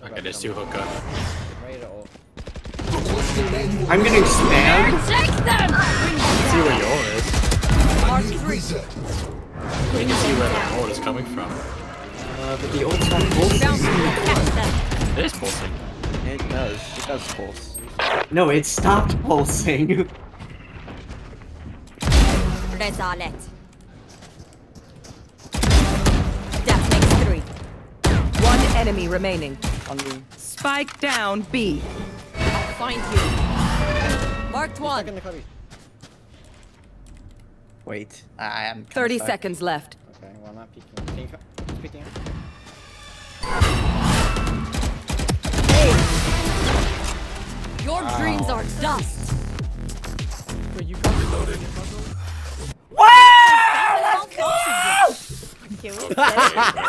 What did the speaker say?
Okay, there's two hookah. I'm getting spammed. Take them! See where your is. R3. We can see where the ult is coming from. But the ult's not pulsing. It is pulsing. It does. It does pulse. No, it stopped pulsing. Rezalet. That makes 3. One enemy remaining. On me. Spike down B. I'll find you. Marked 1. Wait, I am. 30 seconds left. Okay, well, I'm not peeking. Peeking. Your dreams are dust. Wait, you got reloaded. Wow! Let's go!